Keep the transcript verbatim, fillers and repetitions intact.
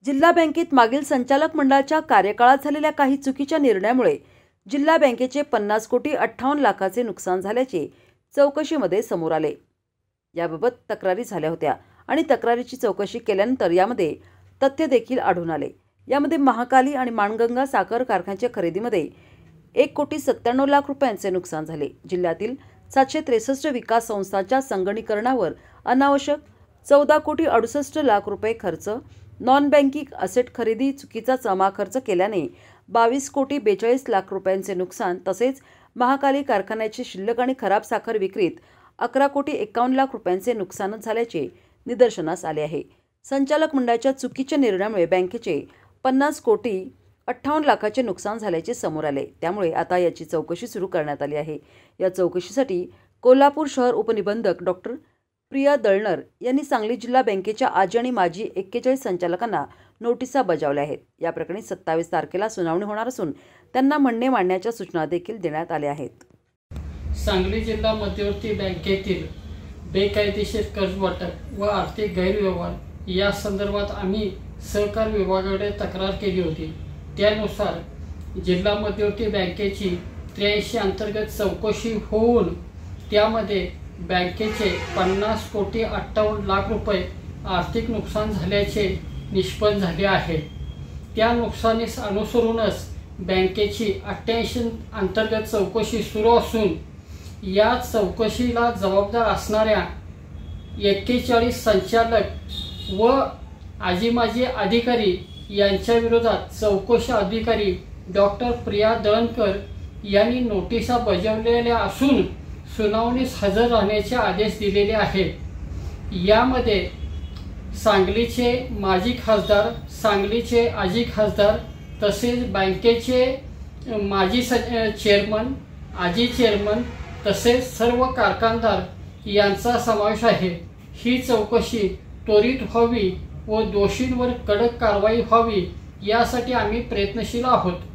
जिल्हा बँकेत मागील संचालक मंडळाच्या कार्यकाळात झालेल्या काही चुकीच्या निर्णयामुळे जिल्हा बँकेचे पन्नास कोटी अठ्ठावन्न लाखाचे नुकसान झाल्याचे चौकशीमध्ये समोर आले। याबाबत तक्रारी झाल्या होत्या आणि तक्रारीची चौकशी केल्यानंतर यामध्ये तथ्य देखील आढळून आले। यामध्ये महाकाली आणि माणगंगा साखर कारखान्याच्या खरेदीमध्ये एक कोटी सत्त्याण्णव लाख रुपयांचे नुकसान झाले। जिल्ह्यातील सातशे त्रेसष्ट विकास संस्थांच्या संगणकीकरणावर अनावश्यक चौदा कोटी अडुसष्ट लाख रुपये खर्च, नॉन बँकिंग असेट खरेदी चुकीचा जमा खर्च केल्याने बावीस कोटी बेचाळीस लाख रुपयांचे नुकसान, तसेच महाकाली कारखान्याची शिल्लक आणि खराब साखर विक्रीत अकरा कोटी एकावन्न लाख रुपयांचे नुकसान झाल्याचे निदर्शनास आले आहे। संचालक मंडळाच्या चुकीच्या निर्णयामुळे बँकेचे पन्नास कोटी अठ्ठावन्न लाखाचे नुकसान झाल्याचे समोर आले। त्यामुळे आता याची चौकशी सुरू करण्यात आली आहे। या चौकशीसाठी कोल्हापूर शहर उपनिबंधक डॉक्टर प्रिया दळणर यांनी सांगली जिल्हा बँकेच्या आजी आणि माजी एक्केचाळीस संचालकांना नोटिसा बजावल्या आहेत। या प्रकरणी सत्तावीस तारखेला सुनावणी होणार असून त्यांना म्हणणे मांडण्याच्या सूचना देखील देण्यात आल्या आहेत। सांगली जिल्हा मध्यवर्ती बँकेतील बेकायदेशीर कर्ज वाटप व आर्थिक गैरव्यवहार या संदर्भात आम्ही सहकार विभागाकडे तक्रार केली होती। त्यानुसार जिल्हा मध्यवर्ती बँकेची त्र्याऐंशी अंतर्गत चौकशी होऊन त्यामध्ये बँकेचे पन्नास कोटी अठ्ठावन्न लाख रुपये आर्थिक नुकसान झाल्याचे निष्पन्न झाले आहे। त्या नुकसानीस अनुसरूनच बँकेची अठ्ठ्याऐंशी अंतर्गत चौकशी सुरू असून या चौकशीला जबाबदार असणाऱ्या एक्केचाळीस संचालक व आजी माजी अधिकारी यांच्या विरोधात चौकशी अधिकारी डॉक्टर प्रिया दळणकर यांनी नोटिसा बजावलेल्या असून सुनावणीस हजर राहण्याचे आदेश दिलेले आहेत। यामध्ये सांगलीचे माजी खासदार, सांगलीचे आजी खासदार तसेच बँकेचे माजी चेअरमन, आजी चेअरमन तसेच सर्व कारखानदार यांचा समावेश आहे। ही चौकशी त्वरित व्हावी व दोषींवर कडक कारवाई व्हावी यासाठी आम्ही प्रयत्नशील आहोत।